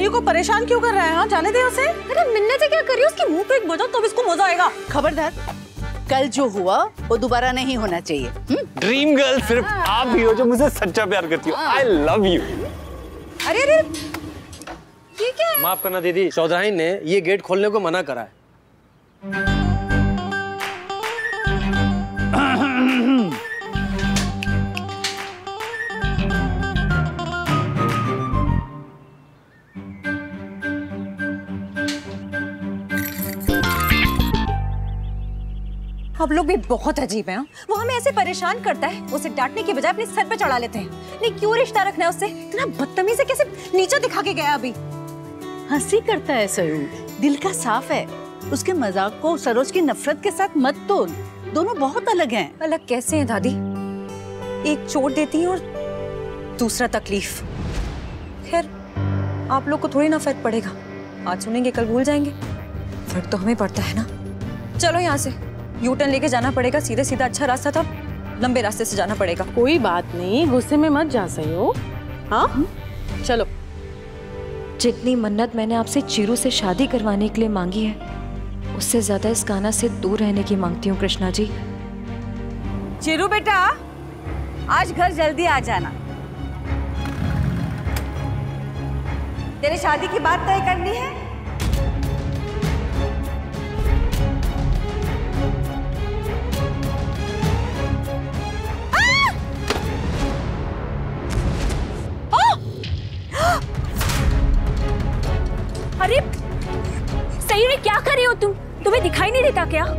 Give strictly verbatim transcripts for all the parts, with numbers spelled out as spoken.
को परेशान क्यों कर रहा है? हाँ जाने दे उसे। अरे मिन्नत क्या कर रही है? उसके मुंह पे एक बजाओ तब इसको मजा आएगा। खबरदार, कल जो हुआ वो दोबारा नहीं होना चाहिए। ड्रीम गर्ल सिर्फ आप ही हो जो मुझे सच्चा प्यार करती हो। I love you. अरे अरे ये क्या है? माफ करना दीदी, चौधराइन ने ये गेट खोलने को मना करा है। आप लोग भी बहुत अजीब हैं। वो हमें ऐसे परेशान करता है, उसे डांटने की बजाय अपने सर पे चढ़ा लेते हैं। नहीं क्यों रिश्ता रखना है उससे? इतना बदतमीज है, कैसे नीचे दिखा के गया अभी। हंसी करता है सरू, दिल का साफ है। उसके मजाक को सरोज की नफरत के साथ मत तोल, दोनों बहुत अलग हैं। अलग कैसे हैं दादी? एक चोट देती है और दूसरा तकलीफ। खैर आप लोग को थोड़ी ना फर्क पड़ेगा, आज सुनेंगे कल भूल जाएंगे। फर्क तो हमें पड़ता है ना। चलो यहाँ से यू टर्न लेके जाना पड़ेगा, सीधे सीधा अच्छा रास्ता था, लंबे रास्ते से जाना पड़ेगा। कोई बात नहीं, गुस्से में मत जा सही हो। हाँ चलो। जितनी मन्नत मैंने आपसे चीरू से शादी करवाने के लिए मांगी है, उससे ज्यादा इस गाना से दूर रहने की मांगती हूँ कृष्णा जी। चिरू बेटा, आज घर जल्दी आ जाना। तेरे शादी की बात तय करनी है। अरे सही में क्या कर रही हो तुम? तुम्हें दिखाई नहीं देता क्या?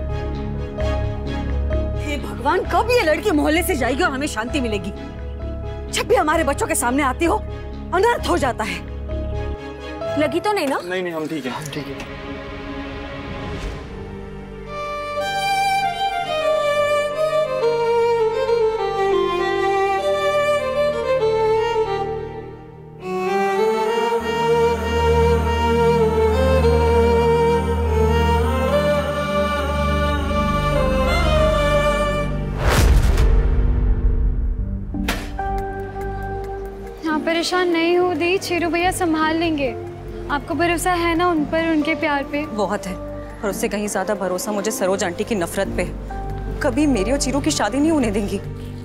हे भगवान, कब ये लड़की मोहल्ले से जाएगी और हमें शांति मिलेगी? जब भी हमारे बच्चों के सामने आती हो अनर्थ हो जाता है। लगी तो नहीं ना? नहीं नहीं हम ठीक है, हम ठीक है। परेशान नहीं हो दी, चीरू भैया संभाल लेंगे। आपको भरोसा है ना उन पर, उनके प्यार पे? बहुत है, और उससे कहीं ज्यादा भरोसा मुझे सरोज आंटी की नफरत पे है। कभी मेरी और चीरू की शादी नहीं होने देंगी।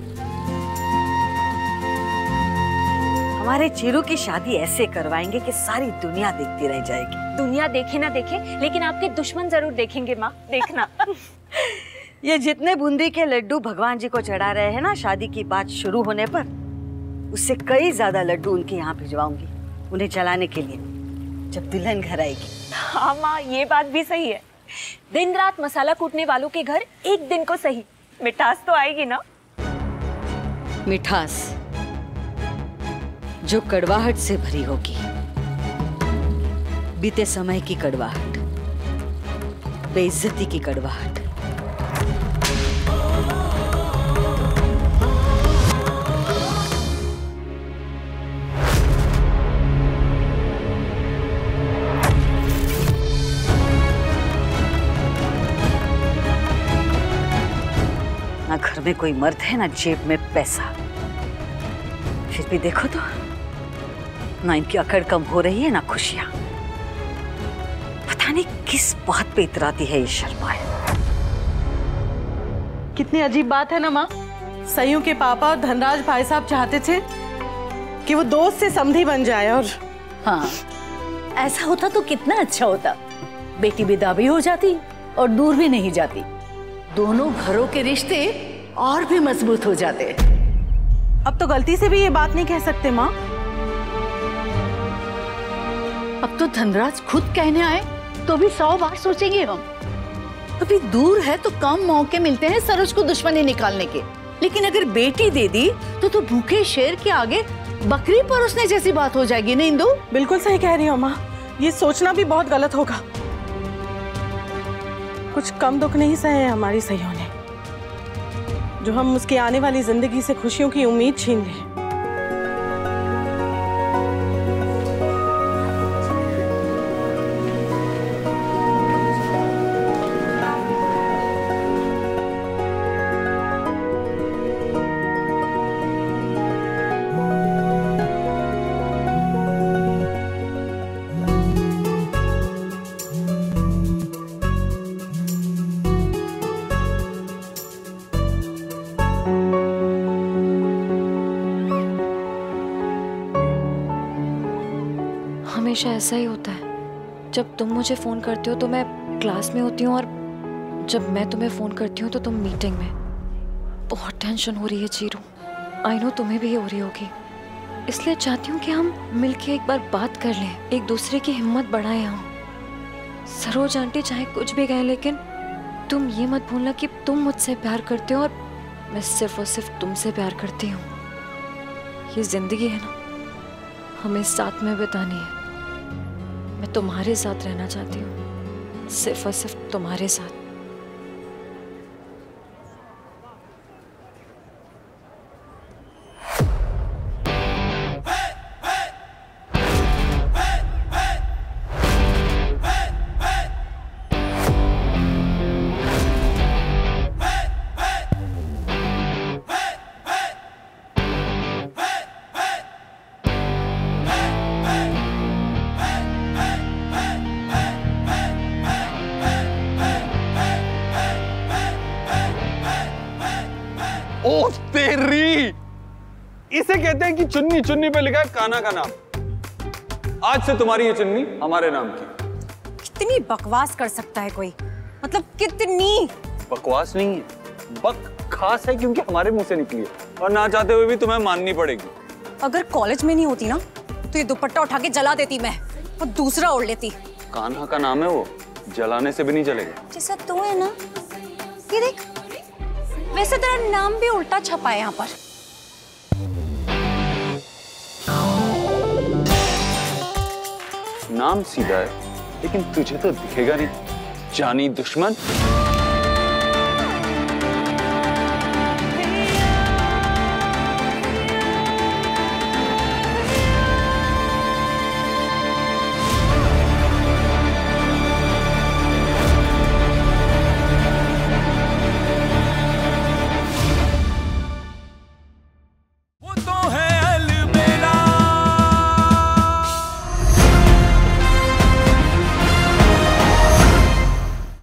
हमारे चीरू की शादी ऐसे करवाएंगे कि सारी दुनिया देखती रह जाएगी। दुनिया देखे ना देखे, लेकिन आपके दुश्मन जरूर देखेंगे माँ, देखना। ये जितने बूंदी के लड्डू भगवान जी को चढ़ा रहे हैं ना शादी की बात शुरू होने पर, उससे कई ज्यादा लड्डू उनके यहाँ भिजवाऊंगी उन्हें चलाने के लिए जब दुल्हन घर आएगी। हाँ माँ, ये बात भी सही है। दिन रात मसाला कूटने वालों के घर एक दिन को सही मिठास तो आएगी ना। मिठास जो कड़वाहट से भरी होगी, बीते समय की कड़वाहट, बेइज्जती की कड़वाहट। ना घर में कोई मर्द है, ना जेब में पैसा। फिर भी देखो तो, ना इनकी अकड़ कम हो रही है ना खुशियां। पता नहीं किस बात पे इतराती है ये शर्मा है। कितनी अजीब बात है ना माँ। सयू के पापा और धनराज भाई साहब चाहते थे कि वो दोस्त से समधी बन जाए, और हाँ, ऐसा होता तो कितना अच्छा होता। बेटी विदा भी हो जाती और दूर भी नहीं जाती। दोनों घरों के रिश्ते और भी मजबूत हो जाते। अब तो गलती से भी ये बात नहीं कह सकते माँ। अब तो धनराज खुद कहने आए तो भी सौ बार सोचेंगे हम। अभी दूर है तो कम मौके मिलते हैं सरोज को दुश्मनी निकालने के, लेकिन अगर बेटी दे दी तो तो भूखे शेर के आगे बकरी परोसने जैसी बात हो जाएगी ना इंदु। बिल्कुल सही कह रही हो माँ, ये सोचना भी बहुत गलत होगा। कुछ कम दुख नहीं सहे हमारी सहियों ने, जो हम उसकी आने वाली जिंदगी से खुशियों की उम्मीद छीन लें। हमेशा ऐसा ही होता है। जब तुम मुझे फोन करते हो तो मैं क्लास में होती हूँ, और जब मैं तुम्हें फोन करती हूँ तो तुम मीटिंग में। बहुत टेंशन हो रही है चीरू। आई नो तुम्हें भी हो रही होगी, इसलिए चाहती हूँ कि हम मिलके एक बार बात कर लें, एक दूसरे की हिम्मत बढ़ाएं हम। सरोज आंटी चाहे कुछ भी कहें, लेकिन तुम ये मत भूलना कि तुम मुझसे प्यार करते हो और मैं सिर्फ और सिर्फ तुमसे प्यार करती हूँ। ये जिंदगी है ना, हमें साथ में बितानी है। मैं तुम्हारे साथ रहना चाहती हूँ, सिर्फ और सिर्फ तुम्हारे साथ। ओ तेरी, इसे कहते हैं कि चुन्नी चुन्नी पे लिखा है कान्हा का नाम। आज से तुम्हारी ये चुन्नी हमारे नाम की। कितनी बकवास कर सकता है कोई, मतलब कितनी बकवास नहीं है, बक खास है, क्योंकि हमारे मुंह से निकली है और ना चाहते हुए भी तुम्हें माननी पड़ेगी। अगर कॉलेज में नहीं होती ना तो ये दुपट्टा उठा के जला देती मैं और दूसरा ओढ़ लेती। कान्हा का नाम है, वो जलाने से भी नहीं चलेगा। जैसा तू है ना, ये देख, वैसे तेरा नाम भी उल्टा छपा है यहाँ पर। नाम सीधा है, लेकिन तुझे तो दिखेगा नहीं, जानी दुश्मन।